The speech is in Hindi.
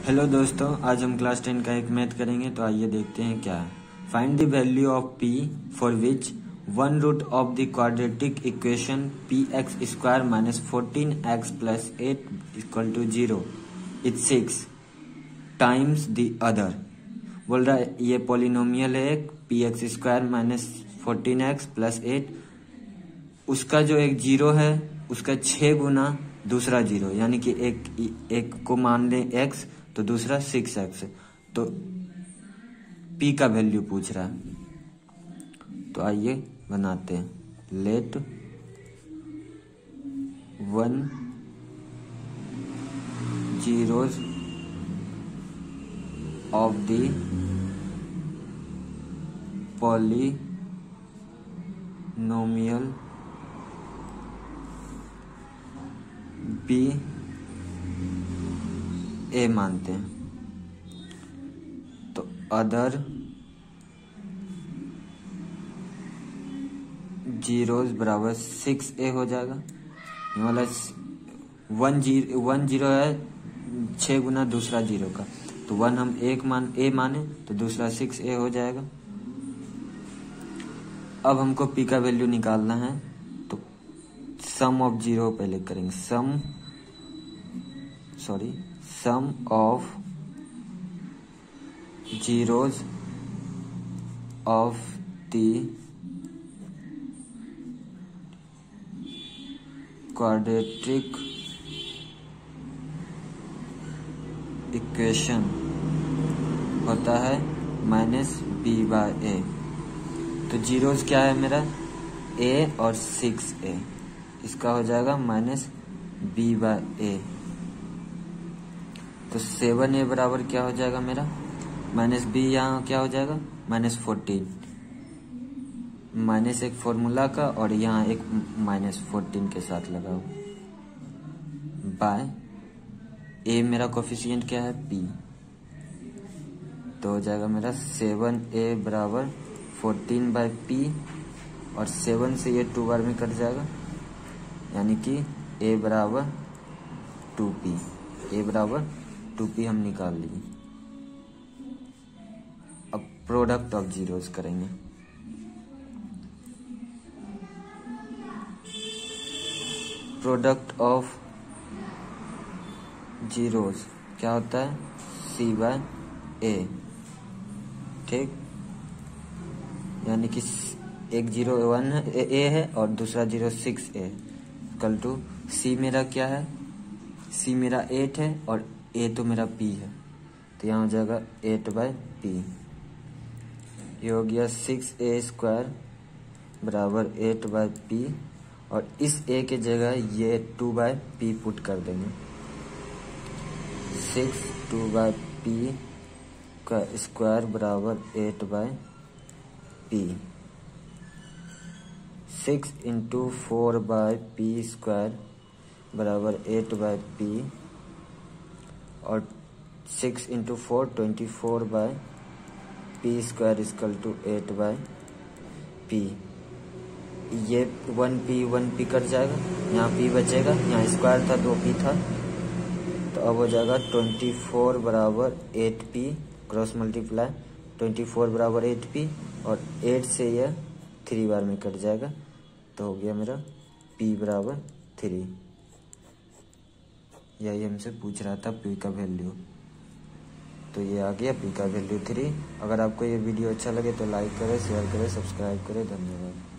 हेलो दोस्तों, आज हम क्लास 10 का एक मैथ करेंगे। तो आइए देखते हैं क्या है। Find the value of p for which one root of the quadratic equation px square minus 14x plus 8 equal to 0 is 6 times the other. बोल रहा है ये पॉलिनोमियल है एक px square minus 14x plus 8, उसका जो एक जीरो है उसका 6 गुना दूसरा जीरो, यानी कि एक को मान लें x तो दूसरा 6x। तो p का वैल्यू पूछ रहा है। तो आइए बनाते हैं। Let 1 zeros of the polynomial b a मानते हैं। तो अदर जीरोस बराबर 6a हो जाएगा। ये वाला 1 जीरो है 6 गुना दूसरा जीरो का, तो 1 हम a माने तो दूसरा 6a हो जाएगा। अब हमको p का वैल्यू निकालना है, तो सम ऑफ जीरो पहले करेंगे। Sum of zeros of the quadratic equation होता है माइनस b बाय a। तो जीरोस क्या है मेरा a और 6a, इसका हो जाएगा माइनस b बाय a। तो 7a बराबर क्या हो जाएगा मेरा माइनस b, यहाँ क्या हो जाएगा माइनस 14, माइनस एक फॉर्मूला का और यहाँ एक माइनस 14 के साथ लगाओ बाय a। मेरा कोफिशिएंट क्या है p, तो हो जाएगा मेरा 7a बराबर 14 बाय p, और 7 से ये 2 बार में कट जाएगा, यानी कि a बराबर 2p। a बराबर 2p हम निकाल लिए। अब प्रोडक्ट ऑफ जीरोस करेंगे। प्रोडक्ट ऑफ जीरोस क्या होता है c बाय a, ठीक। यानी कि एक जीरो 1 है a है और दूसरा zero 6a equal to c मेरा क्या है, c मेरा 8 है और a तो मेरा p है, तो यहाँ हो जाएगा 8 बाय p। ये हो गया 6a स्क्वायर बराबर 8 बाय p, और इस a के जगह ये 2 बाय p पुट कर देंगे। 2 बाय p का स्क्वायर बराबर 8 by p। 6 into 4 by p square बराबर 8 बाय p, और 6 into 4 24 by p square equal to 8 by p। ये 1p कट जाएगा, यहाँ p बचेगा, यहाँ स्क्वायर था 2p था, तो अब हो जाएगा 24 बराबर 8p क्रॉस मल्टीप्लाई 24 बराबर 8p, और 8 से यह 3 बार में कट जाएगा, तो हो गया मेरा p बराबर 3। यही हमसे पूछ रहा था p का वैल्यू, तो ये आ गया p का वैल्यू 3। अगर आपको ये वीडियो अच्छा लगे तो लाइक करें, शेयर करें, सब्सक्राइब करें। धन्यवाद।